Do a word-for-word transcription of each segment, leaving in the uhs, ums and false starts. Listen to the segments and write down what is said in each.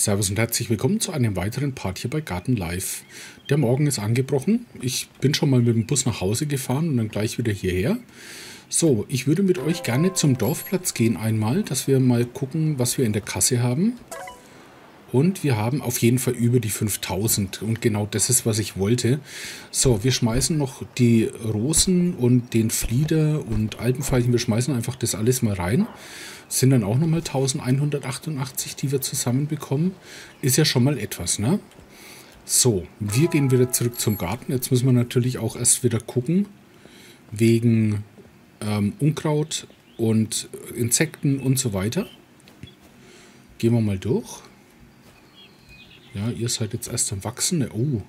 Servus und herzlich willkommen zu einem weiteren Part hier bei Garten Live. Der Morgen ist angebrochen. Ich bin schon mal mit dem Bus nach Hause gefahren und dann gleich wieder hierher. So, ich würde mit euch gerne zum Dorfplatz gehen einmal, dass wir mal gucken, was wir in der Kasse haben. Und wir haben auf jeden Fall über die fünftausend und genau das ist, was ich wollte. So, wir schmeißen noch die Rosen und den Flieder und Alpenveilchen, wir schmeißen einfach das alles mal rein. Das sind dann auch nochmal eintausendeinhundertachtundachtzig, die wir zusammenbekommen. Ist ja schon mal etwas, ne? So, wir gehen wieder zurück zum Garten. Jetzt müssen wir natürlich auch erst wieder gucken, wegen ähm, Unkraut und Insekten und so weiter. Gehen wir mal durch. Ja, ihr seid jetzt erst am Wachsen. Oh.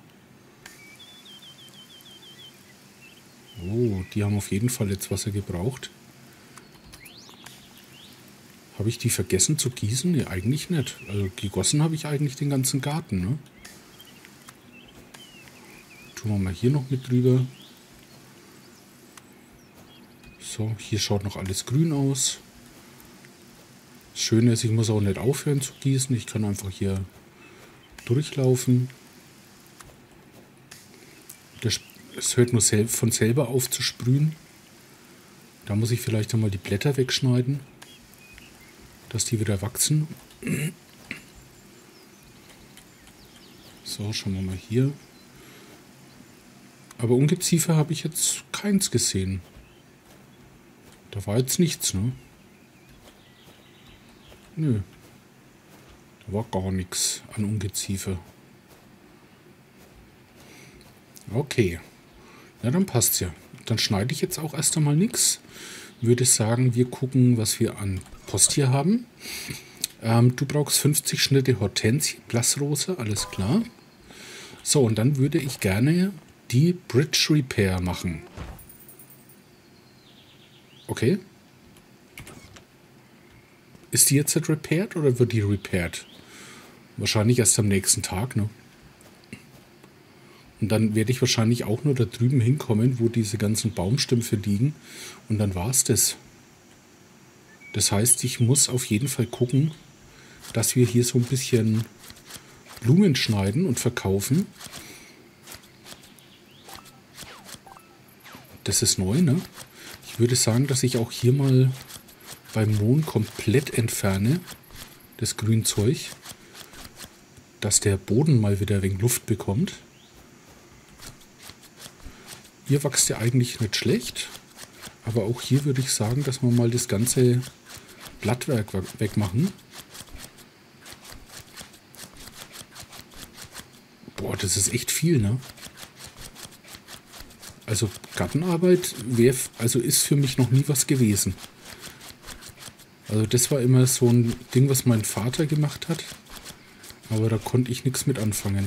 Oh, die haben auf jeden Fall jetzt Wasser gebraucht. Habe ich die vergessen zu gießen? Ne, eigentlich nicht. Also gegossen habe ich eigentlich den ganzen Garten, ne? Tun wir mal hier noch mit drüber. So, hier schaut noch alles grün aus. Das Schöne ist, ich muss auch nicht aufhören zu gießen. Ich kann einfach hier durchlaufen. Es hört nur sel von selber auf zu sprühen. Da muss ich vielleicht einmal die Blätter wegschneiden, dass die wieder wachsen. So, schauen wir mal hier. Aber Ungeziefer habe ich jetzt keins gesehen. Da war jetzt nichts, ne? Nö. Da war gar nichts an Ungeziefer. Okay. Ja, dann passt's ja. Dann schneide ich jetzt auch erst einmal nichts. Würde sagen, wir gucken, was wir an Post hier haben. Ähm, du brauchst fünfzig Schnitte Hortensie, Blassrose, alles klar. So, und dann würde ich gerne die Bridge Repair machen. Okay. Ist die jetzt repaired oder wird die repaired? Wahrscheinlich erst am nächsten Tag, ne? Und dann werde ich wahrscheinlich auch nur da drüben hinkommen, wo diese ganzen Baumstümpfe liegen. Und dann war es das. Das heißt, ich muss auf jeden Fall gucken, dass wir hier so ein bisschen Blumen schneiden und verkaufen. Das ist neu, ne? Ich würde sagen, dass ich auch hier mal beim Mohn komplett entferne, das Grünzeug, dass der Boden mal wieder ein wenig Luft bekommt. Hier wächst ja eigentlich nicht schlecht, aber auch hier würde ich sagen, dass wir mal das ganze Blattwerk wegmachen. Boah, das ist echt viel, ne? Also Gartenarbeit wär, also ist für mich noch nie was gewesen. Also das war immer so ein Ding, was mein Vater gemacht hat, aber da konnte ich nichts mit anfangen.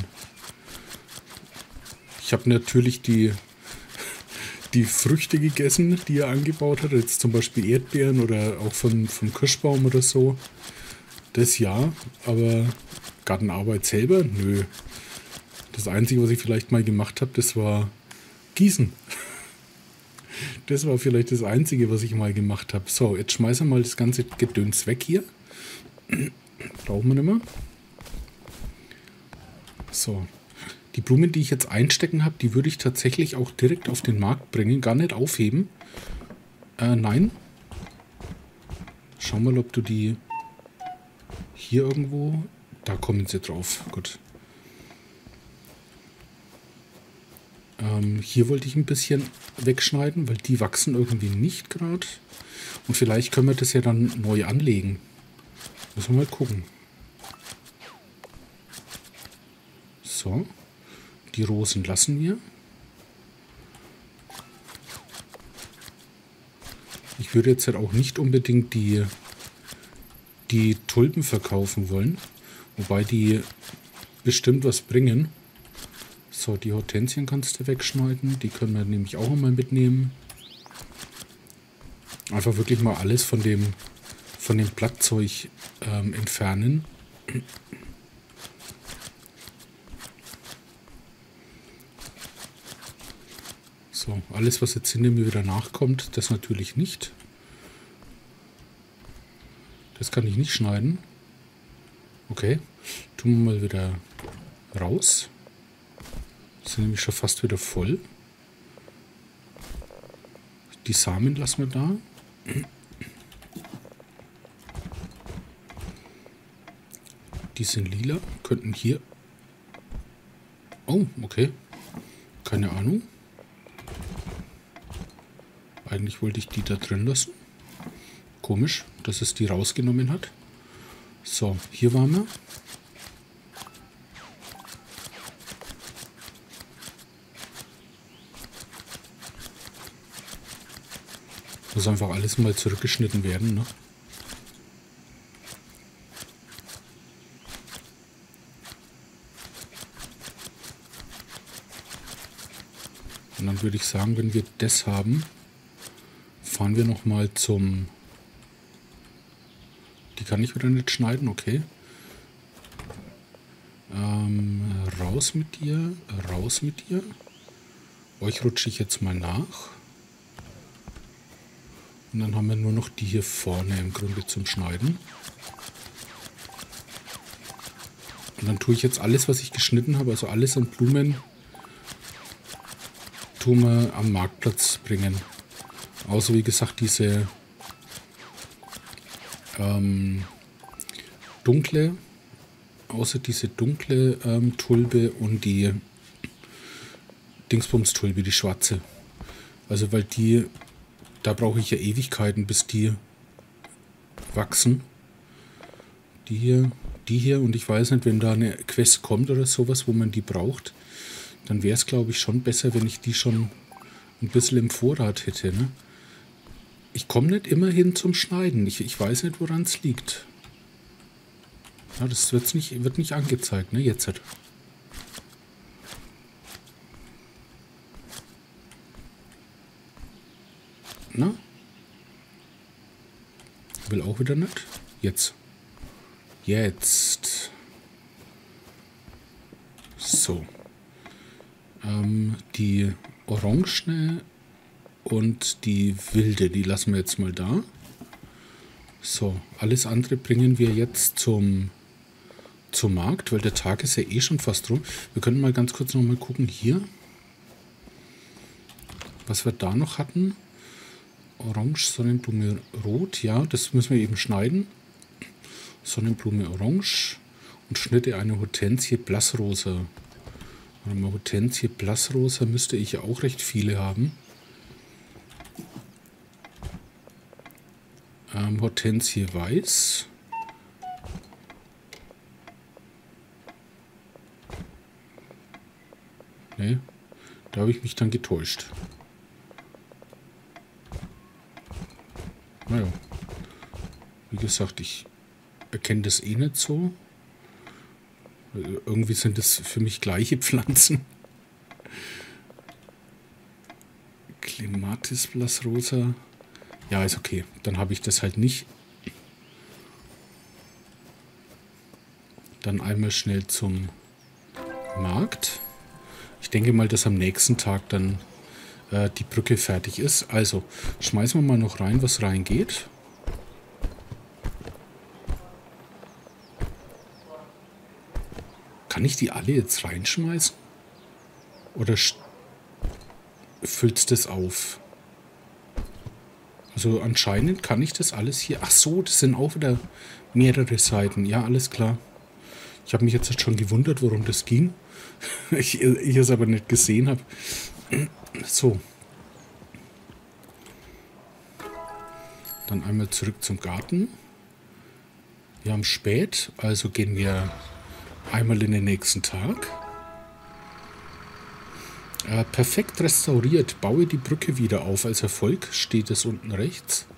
Ich habe natürlich die, die Früchte gegessen, die er angebaut hat, jetzt zum Beispiel Erdbeeren oder auch von, vom Kirschbaum oder so. Das ja, aber Gartenarbeit selber? Nö. Das Einzige, was ich vielleicht mal gemacht habe, das war Gießen. Das war vielleicht das Einzige, was ich mal gemacht habe. So, jetzt schmeißen wir mal das ganze Gedöns weg hier. Brauchen wir nicht mehr. So. Die Blumen, die ich jetzt einstecken habe, die würde ich tatsächlich auch direkt auf den Markt bringen. Gar nicht aufheben. Äh, nein. Schau mal, ob du die hier irgendwo... Da kommen sie drauf. Gut. Ähm, hier wollte ich ein bisschen wegschneiden, weil die wachsen irgendwie nicht gerade. Und vielleicht können wir das ja dann neu anlegen. Müssen wir mal gucken. So. Die Rosen lassen wir. Ich würde jetzt halt auch nicht unbedingt die, die Tulpen verkaufen wollen. Wobei die bestimmt was bringen. So, die Hortensien kannst du wegschneiden. Die können wir nämlich auch mal mitnehmen. Einfach wirklich mal alles von dem, von dem Blattzeug ähm, entfernen. So, alles, was jetzt hinter mir wieder nachkommt, das natürlich nicht. Das kann ich nicht schneiden. Okay, tun wir mal wieder raus. Sind nämlich schon fast wieder voll. Die Samen lassen wir da. Die sind lila. Könnten hier... Oh, okay. Keine Ahnung. Eigentlich wollte ich die da drin lassen. Komisch, dass es die rausgenommen hat. So, hier waren wir. Muss einfach alles mal zurückgeschnitten werden, ne? Und dann würde ich sagen, wenn wir das haben, fahren wir noch mal zum... Die kann ich wieder nicht schneiden, okay. Ähm, raus mit dir, raus mit dir. Euch rutsche ich jetzt mal nach. Und dann haben wir nur noch die hier vorne im Grunde zum Schneiden. Und dann tue ich jetzt alles, was ich geschnitten habe, also alles an Blumen, tun wir am Marktplatz bringen. Außer wie gesagt diese ähm, dunkle, außer diese dunkle ähm, Tulpe und die Dingsbums-Tulpe, die schwarze. Also weil die, da brauche ich ja Ewigkeiten, bis die wachsen. Die hier, die hier und ich weiß nicht, wenn da eine Quest kommt oder sowas, wo man die braucht, dann wäre es, glaube ich, schon besser, wenn ich die schon ein bisschen im Vorrat hätte. Ne? Ich komme nicht immer hin zum Schneiden. Ich, ich weiß nicht, woran es liegt. Ja, das wird's nicht, wird nicht angezeigt, ne? Jetzt halt. Na? Will auch wieder nicht. Jetzt. Jetzt. So. Ähm, die Orangene und die wilde, die lassen wir jetzt mal da. So, alles andere bringen wir jetzt zum, zum Markt, weil der Tag ist ja eh schon fast rum. Wir können mal ganz kurz noch mal gucken hier, was wir da noch hatten. Orange, Sonnenblume rot, ja, das müssen wir eben schneiden. Sonnenblume orange und Schnitte eine Hortensie blassrosa. Eine Hortensie blassrosa müsste ich ja auch recht viele haben. Ähm, Hortensie weiß. Ne, da habe ich mich dann getäuscht. Naja, wie gesagt, ich erkenne das eh nicht so. Irgendwie sind das für mich gleiche Pflanzen. Clematis blassrosa. Ja, ist okay. Dann habe ich das halt nicht. Dann einmal schnell zum Markt. Ich denke mal, dass am nächsten Tag dann äh, die Brücke fertig ist. Also, schmeißen wir mal noch rein, was reingeht. Kann ich die alle jetzt reinschmeißen? Oder füllt es das auf? Also anscheinend kann ich das alles hier... Ach so, das sind auch wieder mehrere Seiten. Ja, alles klar. Ich habe mich jetzt schon gewundert, worum das ging. ich, ich es aber nicht gesehen habe. So. Dann einmal zurück zum Garten. Wir haben spät, also gehen wir einmal in den nächsten Tag. Äh, perfekt restauriert. Baue die Brücke wieder auf. Als Erfolg steht es unten rechts.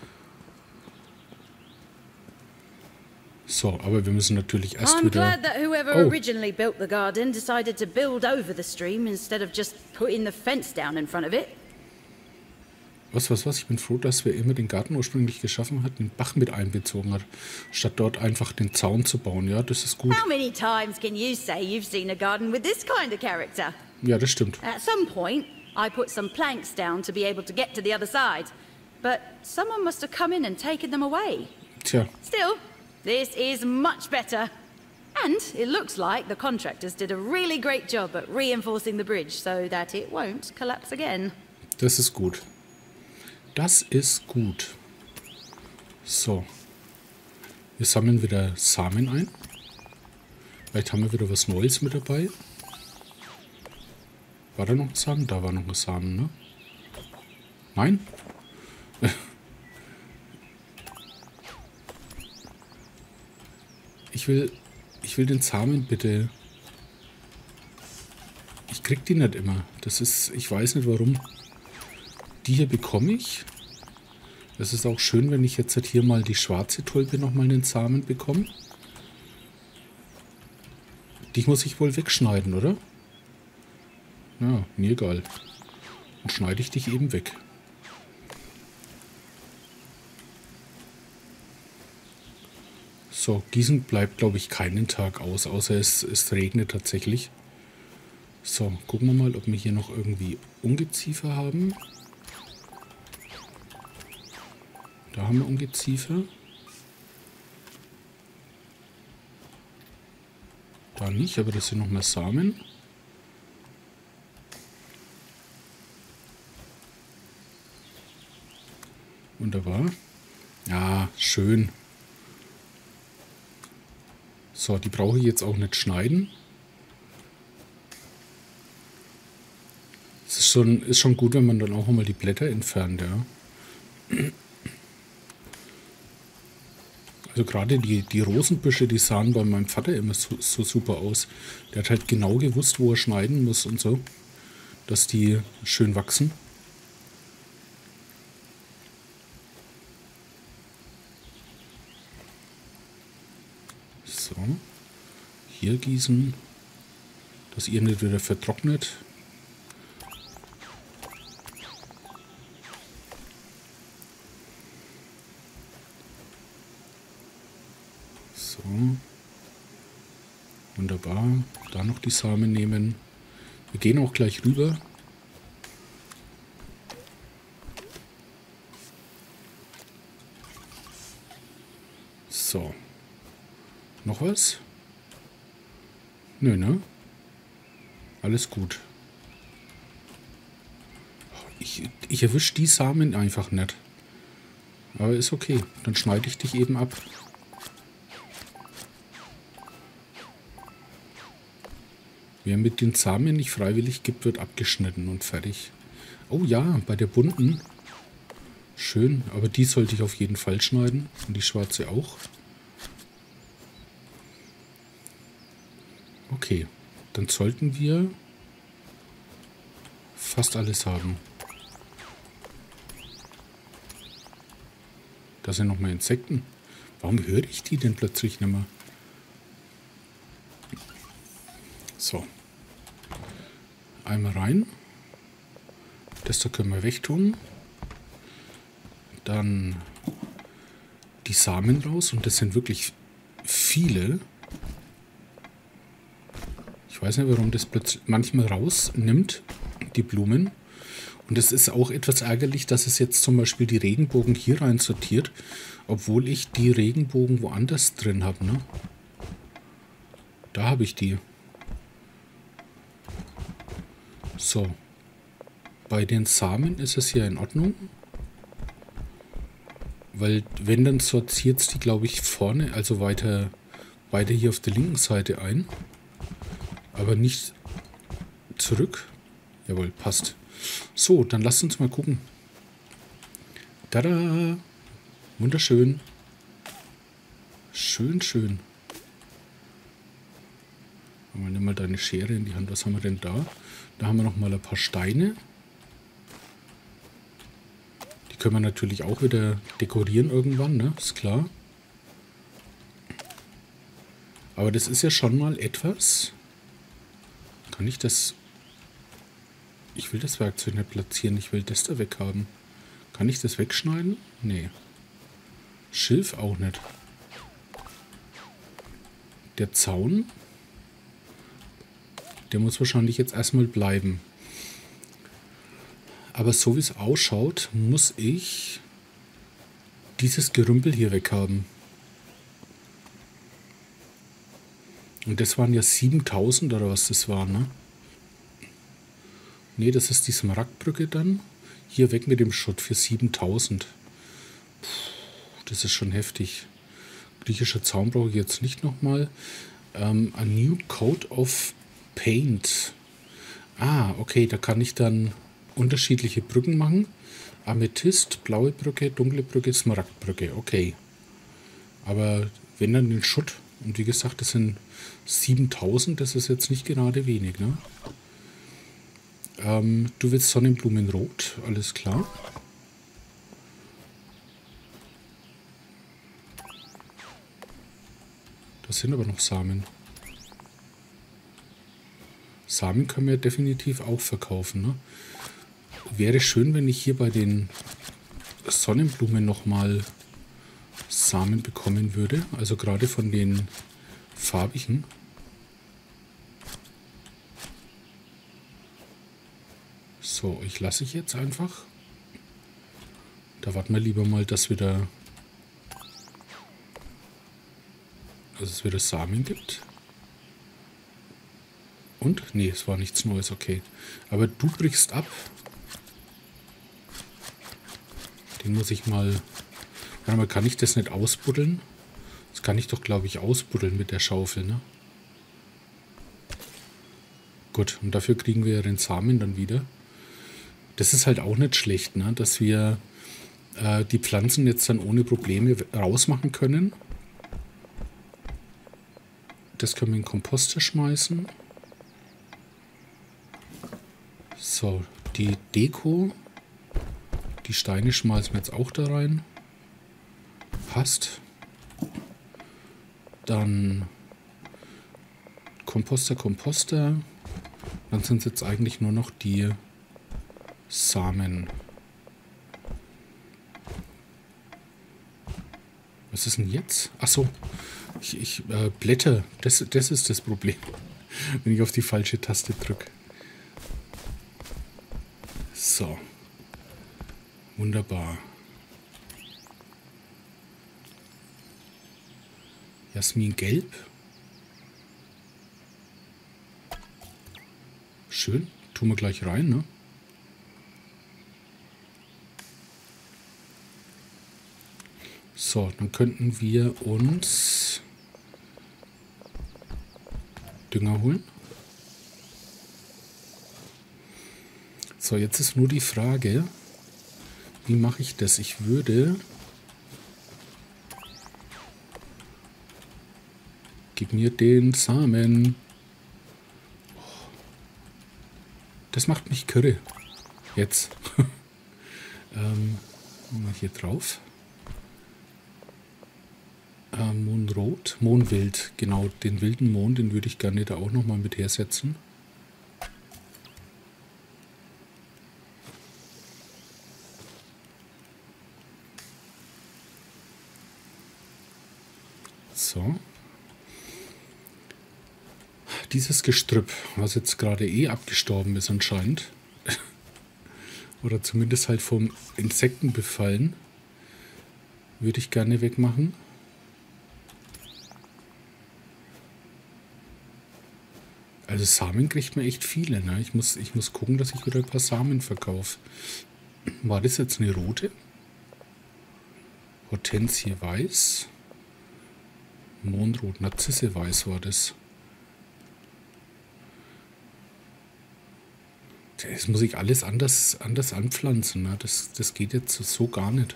So, aber wir müssen natürlich erst I'm wieder... glad that whoever Oh. originally built the garden decided to build over the stream instead of just putting the fence down in front of it. Was, was, was? Ich bin froh, dass wer immer den Garten ursprünglich geschaffen hat, den Bach mit einbezogen hat, statt dort einfach den Zaun zu bauen. Ja, das ist gut. How many times can you say you've seen a garden with this kind of character? Ja, das stimmt. At some point, I put some planks down to be able to get to the other side. But someone must have come in and taken them away. Tja, Still, This is much better. And it looks like the contractors did a really great job at reinforcing the bridge so that it won't collapse again. Das ist gut. Das ist gut. So. Wir sammeln wieder Samen ein. Vielleicht haben wir wieder was Neues mit dabei. War da noch ein Samen? Da war noch ein Samen, ne? Nein? Ich will... Ich will den Samen bitte... Ich krieg die nicht immer. Das ist... Ich weiß nicht warum. Die hier bekomme ich. Das ist auch schön, wenn ich jetzt halt hier mal die schwarze Tulpe nochmal einen Samen bekomme. Die muss ich wohl wegschneiden, oder? Ja, mir egal. Dann schneide ich dich eben weg. So, Gießen bleibt, glaube ich, keinen Tag aus, außer es, es regnet tatsächlich. So, gucken wir mal, ob wir hier noch irgendwie Ungeziefer haben. Da haben wir Ungeziefer. Da nicht, aber das sind noch mehr Samen. Wunderbar. Ja, schön. So, die brauche ich jetzt auch nicht schneiden. Es ist schon, ist schon gut, wenn man dann auch mal die Blätter entfernt, ja. Also gerade die, die Rosenbüsche, die sahen bei meinem Vater immer so, so super aus. Der hat halt genau gewusst, wo er schneiden muss und so, dass die schön wachsen. So, hier gießen, dass ihr nicht wieder vertrocknet. So, wunderbar. Da noch die Samen nehmen. Wir gehen auch gleich rüber. So. Noch was? Nö, ne? Alles gut. Ich, ich erwische die Samen einfach nicht. Aber ist okay. Dann schneide ich dich eben ab. Wer mit den Samen nicht freiwillig gibt, wird abgeschnitten und fertig. Oh ja, bei der bunten. Schön, aber die sollte ich auf jeden Fall schneiden. Und die schwarze auch. Okay, dann sollten wir fast alles haben. Da sind noch mal Insekten. Warum höre ich die denn plötzlich nicht mehr? So. Einmal rein. Das da können wir wegtun. Dann die Samen raus. Und das sind wirklich viele. Ich weiß nicht, warum das plötzlich manchmal rausnimmt, die Blumen. Und es ist auch etwas ärgerlich, dass es jetzt zum Beispiel die Regenbogen hier rein sortiert, obwohl ich die Regenbogen woanders drin habe, ne? Da habe ich die. So. Bei den Samen ist es ja in Ordnung. Weil, wenn, dann sortiert es die, glaube ich, vorne, also weiter, weiter hier auf der linken Seite ein. Aber nicht zurück. Jawohl, passt. So, dann lasst uns mal gucken. Tada! Wunderschön. Schön, schön. Nimm mal deine Schere in die Hand. Was haben wir denn da? Da haben wir noch mal ein paar Steine. Die können wir natürlich auch wieder dekorieren irgendwann, ne? Ist klar. Aber das ist ja schon mal etwas. Kann ich das... Ich will das Werkzeug nicht platzieren. Ich will das da weghaben. Kann ich das wegschneiden? Nee. Schilf auch nicht. Der Zaun... Der muss wahrscheinlich jetzt erstmal bleiben. Aber so wie es ausschaut, muss ich dieses Gerümpel hier weghaben. Und das waren ja siebentausend oder was das war, ne? Ne, das ist die Smaragdbrücke dann. Hier weg mit dem Schutt für siebentausend. Puh, das ist schon heftig. Griechischer Zaun brauche ich jetzt nicht nochmal. Ähm, a new coat of paint. Ah, okay, da kann ich dann unterschiedliche Brücken machen. Amethyst, blaue Brücke, dunkle Brücke, Smaragdbrücke. Okay. Aber wenn dann den Schutt, und wie gesagt, das sind siebentausend, das ist jetzt nicht gerade wenig, ne? Ähm, du willst Sonnenblumenrot, alles klar. Das sind aber noch Samen. Samen können wir definitiv auch verkaufen, ne? Wäre schön, wenn ich hier bei den Sonnenblumen nochmal Samen bekommen würde. Also gerade von den farbigen. So, ich lasse ich jetzt einfach. Da warten wir lieber mal, dass wieder, dass es wieder Samen gibt. Und? Nee, es war nichts Neues, okay. Aber du brichst ab. Den muss ich mal... Warte mal, kann ich das nicht ausbuddeln? Das kann ich doch, glaube ich, ausbuddeln mit der Schaufel, ne? Gut, und dafür kriegen wir ja den Samen dann wieder. Das ist halt auch nicht schlecht, ne? Dass wir äh, die Pflanzen jetzt dann ohne Probleme rausmachen können. Das können wir in den Komposter schmeißen. So, die Deko. Die Steine schmeißen wir jetzt auch da rein. Passt. Dann Komposter, Komposter. Dann sind es jetzt eigentlich nur noch die Samen. Was ist denn jetzt? Achso, ich, ich äh, Blätter. Das, das ist das Problem, wenn ich auf die falsche Taste drücke. So. Wunderbar. Jasmin gelb. Schön. Tun wir gleich rein, ne? So, dann könnten wir uns Dünger holen. So, jetzt ist nur die Frage, wie mache ich das? Ich würde... Gib mir den Samen. Das macht mich kirre. Jetzt. ähm, mal hier drauf. Äh, Mohnrot. Mohnwild. Genau, den wilden Mohn, den würde ich gerne da auch nochmal mit hersetzen. So. Dieses Gestrüpp, was jetzt gerade eh abgestorben ist anscheinend, oder zumindest halt vom Insekten befallen, würde ich gerne wegmachen. Also Samen kriegt man echt viele, ne? Ich muss, ich muss gucken, dass ich wieder ein paar Samen verkaufe. War das jetzt eine rote? Hortensie weiß. Mohnrot, Narzisse weiß war das. Das muss ich alles anders, anders anpflanzen. Ne? Das, das geht jetzt so gar nicht.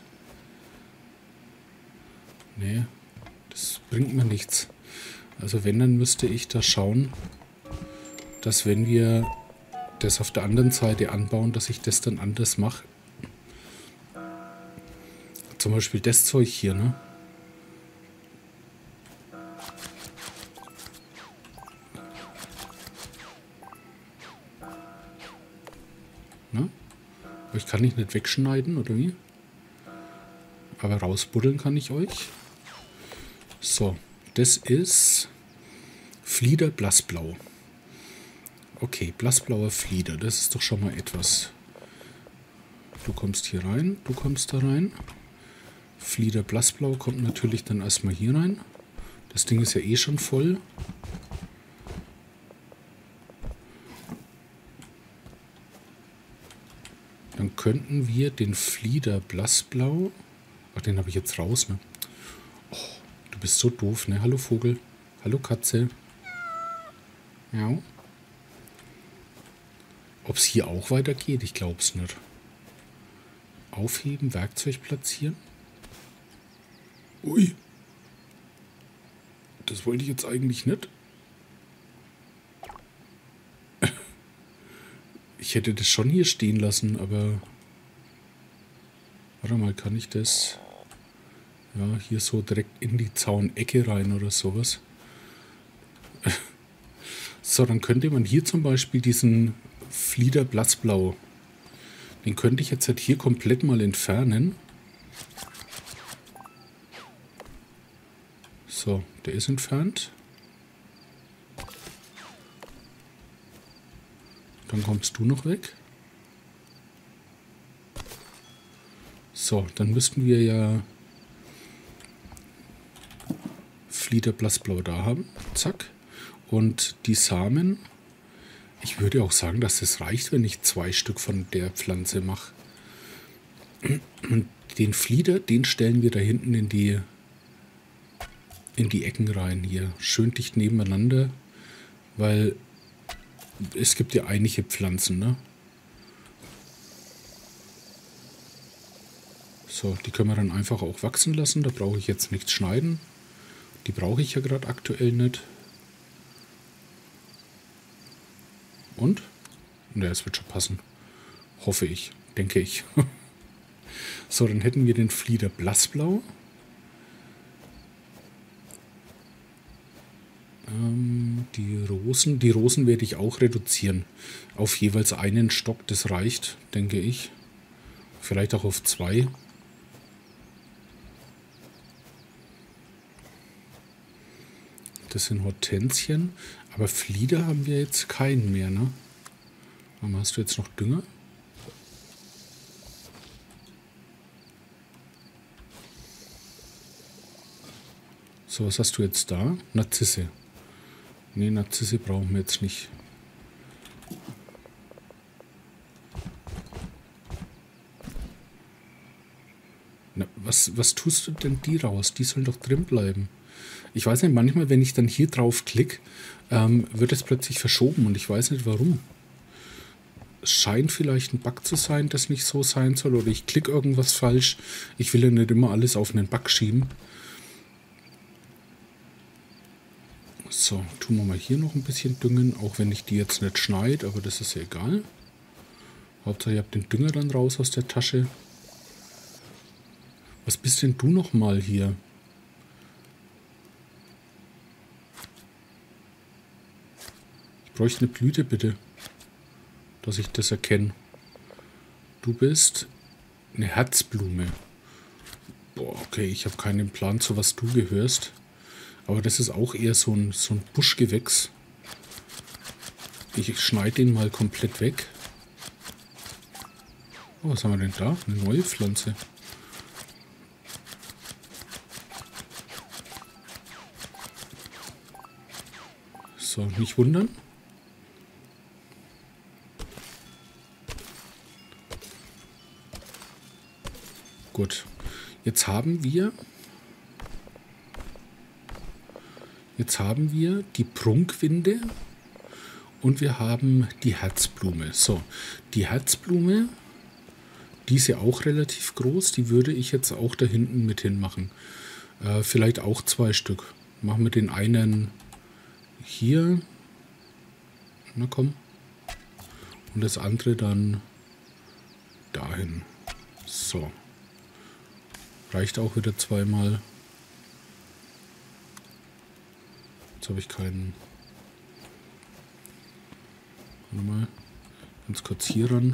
Nee, das bringt mir nichts. Also wenn, dann müsste ich da schauen, dass wenn wir das auf der anderen Seite anbauen, dass ich das dann anders mache. Zum Beispiel das Zeug hier, ne? Ne? Euch kann ich nicht wegschneiden, oder wie? Aber rausbuddeln kann ich euch. So, das ist Flieder Blassblau. Okay, blassblauer Flieder, das ist doch schon mal etwas. Du kommst hier rein, du kommst da rein. Flieder Blassblau kommt natürlich dann erstmal hier rein. Das Ding ist ja eh schon voll. könnten wir den Flieder Blassblau... Ach, den habe ich jetzt raus, ne? Oh, du bist so doof, ne? Hallo Vogel. Hallo Katze. Ja. Ob es hier auch weitergeht? Ich glaube es nicht. Aufheben, Werkzeug platzieren. Ui. Das wollte ich jetzt eigentlich nicht. Ich hätte das schon hier stehen lassen, aber... Warte mal, kann ich das... Ja, hier so direkt in die Zaunecke rein oder sowas. So, dann könnte man hier zum Beispiel diesen Flieder Blassblau... Den könnte ich jetzt halt hier komplett mal entfernen. So, der ist entfernt. Dann kommst du noch weg. So, dann müssten wir ja Flieder Blassblau da haben. Zack. Und die Samen... Ich würde auch sagen, dass es reicht, wenn ich zwei Stück von der Pflanze mache. Und den Flieder, den stellen wir da hinten in die, in die Ecken rein hier. Schön dicht nebeneinander, weil es gibt ja einige Pflanzen, ne? So, die können wir dann einfach auch wachsen lassen. Da brauche ich jetzt nichts schneiden. Die brauche ich ja gerade aktuell nicht. Und? Ja, es wird schon passen. Hoffe ich. Denke ich. So, dann hätten wir den Flieder Blassblau. Ähm, die Rosen. Die Rosen werde ich auch reduzieren. Auf jeweils einen Stock. Das reicht, denke ich. Vielleicht auch auf zwei. Das sind Hortensien. Aber Flieder haben wir jetzt keinen mehr, ne? Warum hast du jetzt noch Dünger? So, was hast du jetzt da? Narzisse. Ne, Narzisse brauchen wir jetzt nicht. Na, was, was tust du denn die raus? Die sollen doch drin bleiben. Ich weiß nicht, manchmal, wenn ich dann hier drauf klicke, ähm, wird es plötzlich verschoben und ich weiß nicht warum. Es scheint vielleicht ein Bug zu sein, das nicht so sein soll, oder ich klicke irgendwas falsch. Ich will ja nicht immer alles auf einen Bug schieben. So, tun wir mal hier noch ein bisschen düngen, auch wenn ich die jetzt nicht schneide, aber das ist ja egal. Hauptsache, ihr habt den Dünger dann raus aus der Tasche. Was bist denn du noch mal hier? Ich bräuchte eine Blüte, bitte, dass ich das erkenne. Du bist eine Herzblume. Boah, okay, ich habe keinen Plan, zu was du gehörst. Aber das ist auch eher so ein, so ein Buschgewächs. Ich schneide den mal komplett weg. Oh, was haben wir denn da? Eine neue Pflanze. So, nicht wundern. Gut. Jetzt haben wir... Jetzt haben wir die Prunkwinde und wir haben die Herzblume. So, die Herzblume, die ist ja auch relativ groß, die würde ich jetzt auch da hinten mit hinmachen. Äh, vielleicht auch zwei Stück. Machen wir den einen hier. Na komm. Und das andere dann dahin. So. Reicht auch wieder zweimal. Jetzt habe ich keinen... Warte mal. Ganz kurz hier ran.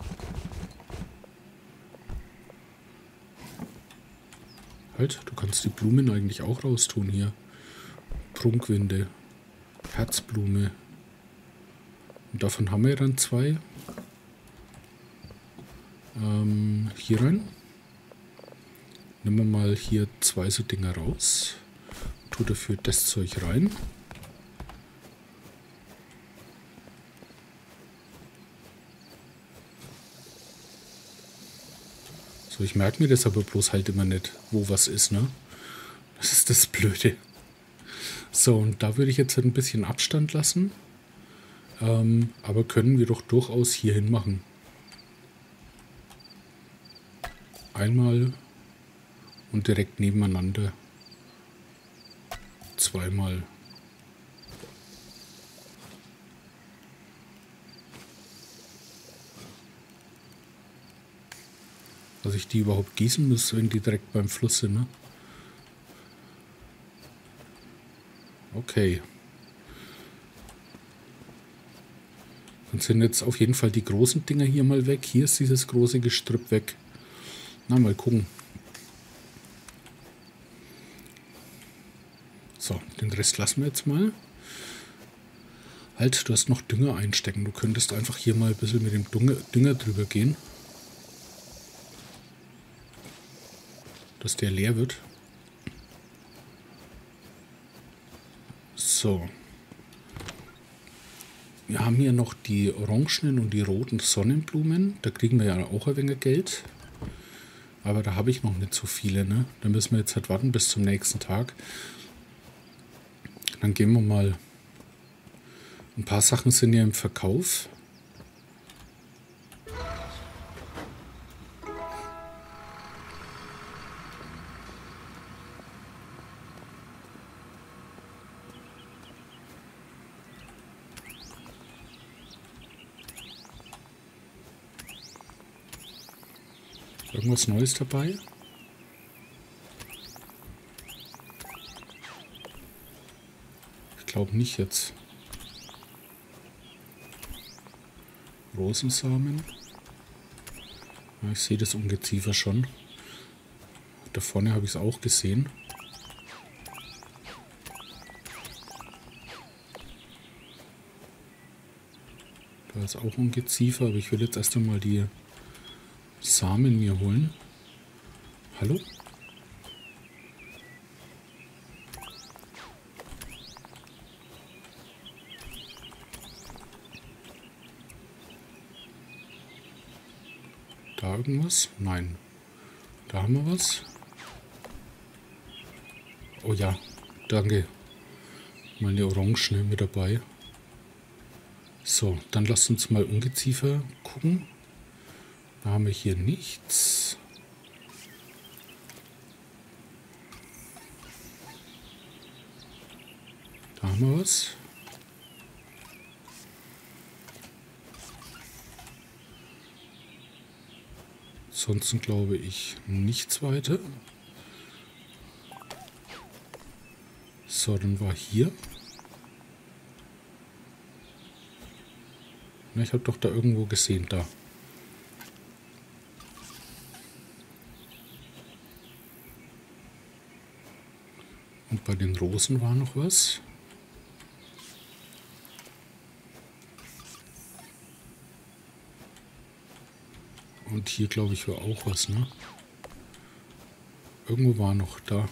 Halt, du kannst die Blumen eigentlich auch raustun hier. Prunkwinde. Herzblume. Und davon haben wir dann zwei. Ähm, hier rein. Nehmen wir mal hier zwei so Dinger raus. Tu dafür das Zeug rein. So, ich merke mir das aber bloß halt immer nicht, wo was ist, ne? Das ist das Blöde. So, und da würde ich jetzt ein bisschen Abstand lassen. Ähm, aber können wir doch durchaus hier hin machen. Einmal und direkt nebeneinander. Zweimal. Dass ich die überhaupt gießen muss, wenn die direkt beim Fluss sind, ne? Okay. Dann sind jetzt auf jeden Fall die großen Dinger hier mal weg. Hier ist dieses große Gestrüpp weg. Na, mal gucken. So, den Rest lassen wir jetzt mal. Halt, du hast noch Dünger einstecken. Du könntest einfach hier mal ein bisschen mit dem Dünger, Dünger drüber gehen. Dass der leer wird. So. Wir haben hier noch die orangenen und die roten Sonnenblumen. Da kriegen wir ja auch ein wenig Geld. Aber da habe ich noch nicht so viele, ne? Da müssen wir jetzt halt warten bis zum nächsten Tag. Dann gehen wir mal. Ein paar Sachen sind ja im Verkauf. Irgendwas Neues dabei? Ich glaube nicht jetzt. Rosensamen. Ja, ich sehe das Ungeziefer schon. Da vorne habe ich es auch gesehen. Da ist auch Ungeziefer, aber ich will jetzt erst einmal die Samen mir holen. Hallo? Da irgendwas? Nein. Da haben wir was. Oh ja, danke. Mal eine Orange mit dabei. So, dann lasst uns mal Ungeziefer gucken. Da haben wir hier nichts. Da haben wir was. Ansonsten glaube ich nichts weiter. So, dann war hier. Na, ich habe doch da irgendwo gesehen, da. Und bei den Rosen war noch was. Und hier, glaube ich, war auch was, ne? Irgendwo war noch da.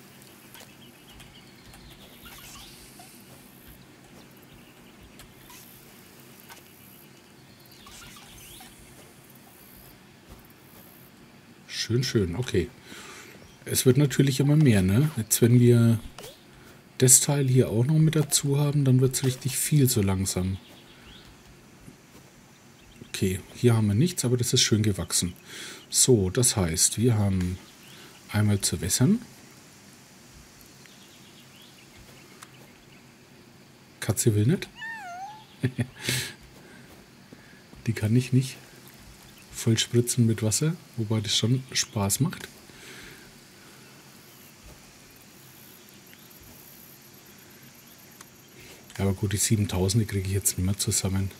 Schön, schön, okay. Es wird natürlich immer mehr, ne? Jetzt, wenn wir das Teil hier auch noch mit dazu haben, dann wird es richtig viel so langsam. Okay, hier haben wir nichts, aber das ist schön gewachsen. So, das heißt, wir haben einmal zu wässern. Katze will nicht. Die kann ich nicht voll spritzen mit Wasser, wobei das schon Spaß macht. Aber gut, die siebentausend, die kriege ich jetzt nicht mehr zusammen.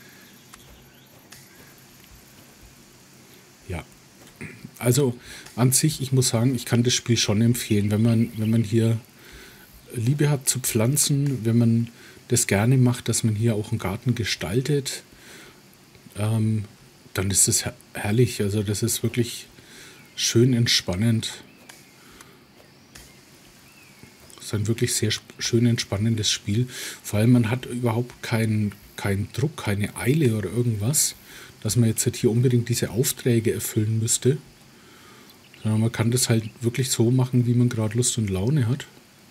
Ja, also an sich, ich muss sagen, ich kann das Spiel schon empfehlen, wenn man, wenn man hier Liebe hat zu Pflanzen, wenn man das gerne macht, dass man hier auch einen Garten gestaltet, ähm, dann ist es her herrlich. Also das ist wirklich schön entspannend. Es ist ein wirklich sehr schön entspannendes Spiel. Vor allem, man hat überhaupt keinen keinen Druck, keine Eile oder irgendwas, dass man jetzt hier unbedingt diese Aufträge erfüllen müsste. Ja, man kann das halt wirklich so machen, wie man gerade Lust und Laune hat.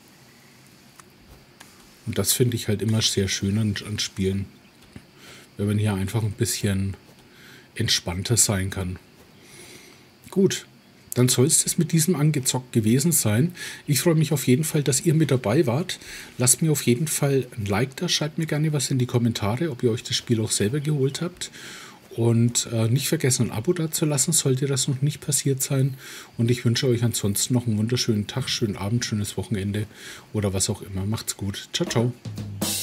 Und das finde ich halt immer sehr schön an, an Spielen. Wenn man hier einfach ein bisschen entspannter sein kann. Gut, dann soll es das mit diesem Angezockt gewesen sein. Ich freue mich auf jeden Fall, dass ihr mit dabei wart. Lasst mir auf jeden Fall ein Like da, schreibt mir gerne was in die Kommentare, ob ihr euch das Spiel auch selber geholt habt. Und äh, nicht vergessen, ein Abo dazulassen, sollte das noch nicht passiert sein. Und ich wünsche euch ansonsten noch einen wunderschönen Tag, schönen Abend, schönes Wochenende oder was auch immer. Macht's gut. Ciao, ciao.